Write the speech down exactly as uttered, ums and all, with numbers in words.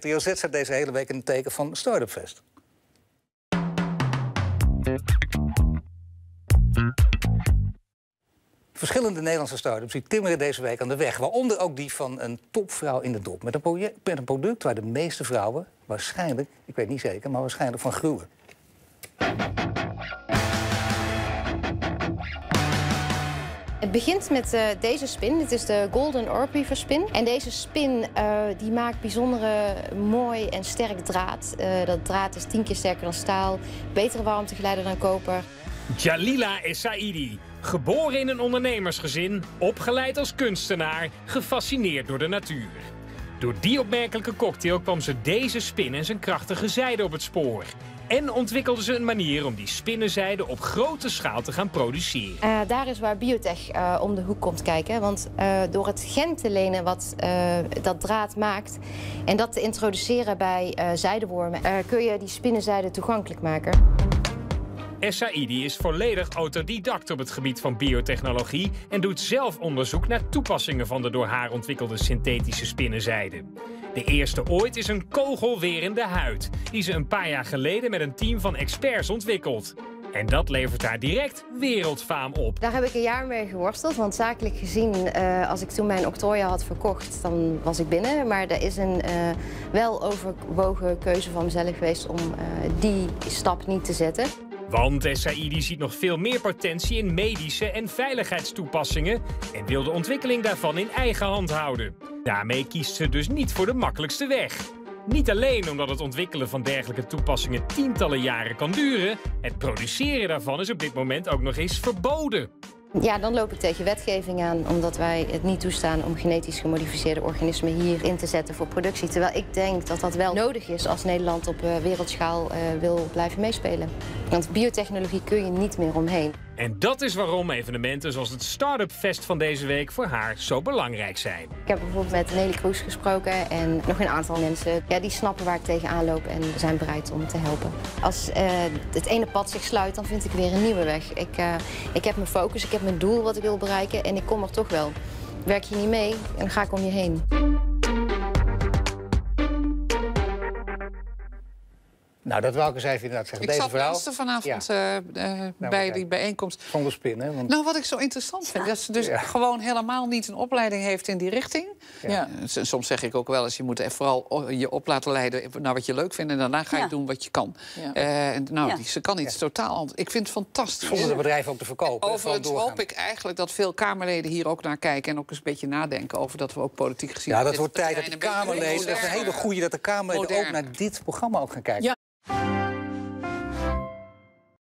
De O Z staat deze hele week in het teken van Start-up Fest. Verschillende Nederlandse start-ups die timmeren deze week aan de weg. Waaronder ook die van een topvrouw in de dop. Met een, project, met een product waar de meeste vrouwen waarschijnlijk, ik weet niet zeker, maar waarschijnlijk van gruwen. Het begint met uh, deze spin. Dit is de Golden Orb Weaver spin. En deze spin uh, die maakt bijzondere mooi en sterk draad. Uh, dat draad is tien keer sterker dan staal. Betere warmtegeleider dan koper. Jalila Essaidi. Geboren in een ondernemersgezin, opgeleid als kunstenaar, gefascineerd door de natuur. Door die opmerkelijke cocktail kwam ze deze spin en zijn krachtige zijde op het spoor. En ontwikkelde ze een manier om die spinnenzijde op grote schaal te gaan produceren. Uh, daar is waar biotech uh, om de hoek komt kijken. Want uh, door het gen te lenen wat uh, dat draad maakt en dat te introduceren bij uh, zijdewormen, uh, kun je die spinnenzijde toegankelijk maken. Essaidi is volledig autodidact op het gebied van biotechnologie en doet zelf onderzoek naar toepassingen van de door haar ontwikkelde synthetische spinnenzijde. De eerste ooit is een kogelwerende huid, die ze een paar jaar geleden met een team van experts ontwikkelt. En dat levert haar direct wereldfaam op. Daar heb ik een jaar mee geworsteld, want zakelijk gezien, uh, als ik toen mijn octrooi had verkocht, dan was ik binnen. Maar er is een uh, wel overwogen keuze van mezelf geweest om uh, die stap niet te zetten. Want Essaidi ziet nog veel meer potentie in medische en veiligheidstoepassingen en wil de ontwikkeling daarvan in eigen hand houden. Daarmee kiest ze dus niet voor de makkelijkste weg. Niet alleen omdat het ontwikkelen van dergelijke toepassingen tientallen jaren kan duren, het produceren daarvan is op dit moment ook nog eens verboden. Ja, dan loop ik tegen wetgeving aan, omdat wij het niet toestaan om genetisch gemodificeerde organismen hier in te zetten voor productie. Terwijl ik denk dat dat wel nodig is als Nederland op uh, wereldschaal uh, wil blijven meespelen. Want biotechnologie kun je niet meer omheen. En dat is waarom evenementen zoals het Start-up Fest van deze week voor haar zo belangrijk zijn. Ik heb bijvoorbeeld met Nelly Kroes gesproken en nog een aantal mensen. Ja, die snappen waar ik tegenaan loop en zijn bereid om te helpen. Als uh, het ene pad zich sluit, dan vind ik weer een nieuwe weg. Ik, uh, ik heb mijn focus, ik heb mijn doel wat ik wil bereiken en ik kom er toch wel. Werk je niet mee en dan ga ik om je heen. Nou, dat wou ik eens even inderdaad zeggen. Ik Deze zat vrouw luisteren vanavond ja. uh, uh, nou, bij kijk. die bijeenkomst. Zonder spinnen. Want... Nou, wat ik zo interessant vind, dat ze dus ja. gewoon helemaal niet een opleiding heeft in die richting. Ja. Ja. Soms zeg ik ook wel eens, je moet vooral je op laten leiden naar wat je leuk vindt en daarna ga je Ja. doen wat je kan. Ja. Uh, en, nou, Ja. die, ze kan iets ja. totaal anders. Ik vind het fantastisch. Zonder de bedrijven ook te verkopen. Overigens hoop ik eigenlijk dat veel Kamerleden hier ook naar kijken en ook eens een beetje nadenken over dat we ook politiek gezien... Ja, dat wordt tijd dat de Kamerleden, dat is een hele goeie dat de Kamerleden modern. ook naar dit programma ook gaan kijken. Ja.